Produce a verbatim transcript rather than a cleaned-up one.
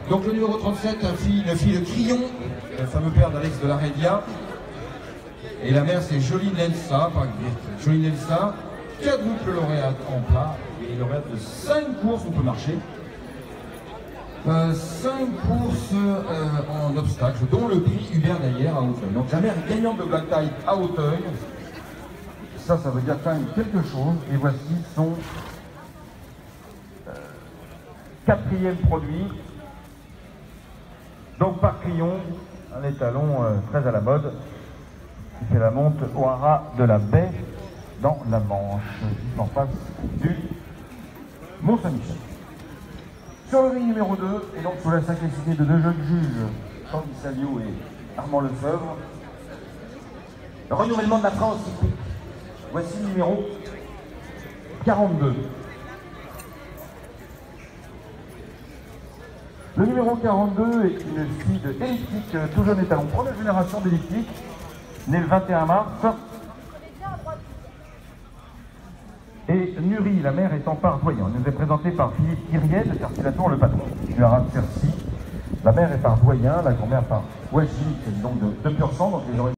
Donc le numéro trente-sept, un fille, une fille de Crillon, le fameux père d'Alex de la Rédia. Et la mère, c'est Jolie Nelsa, par exemple. Jolie Nelsa, quadruple lauréate en plat et lauréate de cinq courses, on peut marcher. Euh, cinq courses euh, en obstacle, dont le prix Hubert Daillère à Hauteuil. Donc la mère est gagnante de Black Tie à Hauteuil. Ça, ça veut dire quand même quelque chose. Et voici son euh, quatrième produit. Donc par Crillon, un étalon euh, très à la mode, qui fait la monte au haras de la baie dans la Manche, juste en face du Mont-Saint-Michel. Sur le ring numéro deux, et donc sous la sagacité de deux jeunes juges, Tanguy Saliou et Armand Lefebvre, le renouvellement de la France. Voici le numéro quarante-deux. Le numéro quarante-deux est une fille de elliptique, tout jeune étalon, première génération d'elliptique, née le vingt et un mars. Et Nuri, la mère, est en part doyen. Elle nous est présentée par Philippe Kyriel, de Cercy-la-Tour, le patron du haras de Cercy. La mère est par doyen, la grand-mère par Wajid, donc de, de pur sang, donc les